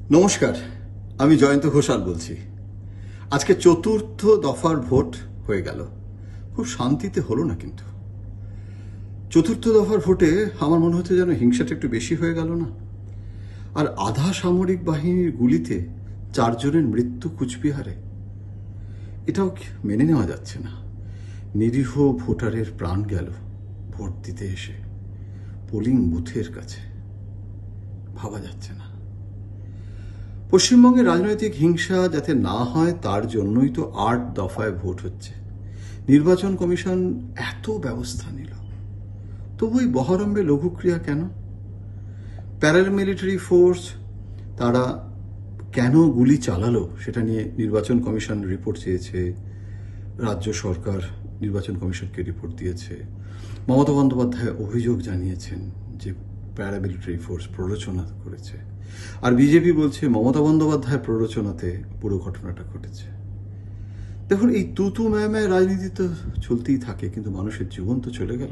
নমস্কার, আমি জয়ন্ত ঘোষাল বলছি। আজকে চতুর্থ দফার ভোট হয়ে গেল। খুব শান্তিতে হলো না, কিন্তু চতুর্থ দফার ভোটে আমার মনে হচ্ছে যেন হিংসাটা একটু বেশি হয়ে গেল না। আর আধা সামরিক বাহিনীর গুলিতে 4 জনের মৃত্যু কুচবিহারে, এটাও মেনে নেওয়া যাচ্ছে না। নিরীহ ভোটারের প্রাণ গেল ভোট দিতে এসে পোলিং বুথের কাছে, ভাবা যাচ্ছে না। পশ্চিমবঙ্গে রাজনৈতিক হিংসা যাতে না হয় তার জন্যই তো 8 দফায় ভোট হচ্ছে। নির্বাচন কমিশন এত ব্যবস্থা নিল, তবুই বহরম্বে লঘুক্রিয়া কেন? প্যারামিলিটারি ফোর্স তারা কেন গুলি চালালো সেটা নিয়ে নির্বাচন কমিশন রিপোর্ট চেয়েছে। রাজ্য সরকার নির্বাচন কমিশনকে রিপোর্ট দিয়েছে। মমতা বন্দ্যোপাধ্যায় অভিযোগ জানিয়েছেন যে প্যারামিলিটারি ফোর্স প্ররোচনা করেছে, আর বিজেপি বলছে মমতা বন্দ্যোপাধ্যায়ের প্ররোচনাতে পুরো ঘটনাটা ঘটেছে। দেখুন, এই তুতু ম্যায় রাজনীতি তো চলতেই থাকে, কিন্তু মানুষের জীবন তো চলে গেল।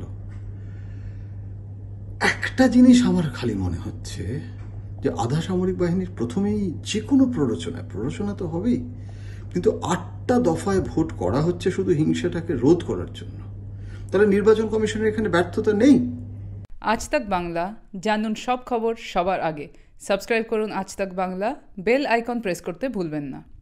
একটা জিনিস আমার খালি মনে হচ্ছে যে আধা সামরিক বাহিনীর প্রথমেই যে কোনো প্ররোচনা তো হবেই, কিন্তু 8টা দফায় ভোট করা হচ্ছে শুধু হিংসাটাকে রোধ করার জন্য। তাহলে নির্বাচন কমিশনের এখানে ব্যর্থতা নেই? আজ তাক বাংলা, জানুন সব খবর সবার আগে। সাবস্ক্রাইব করুন আজ তাক বাংলা, বেল আইকন প্রেস করতে ভুলবেন না।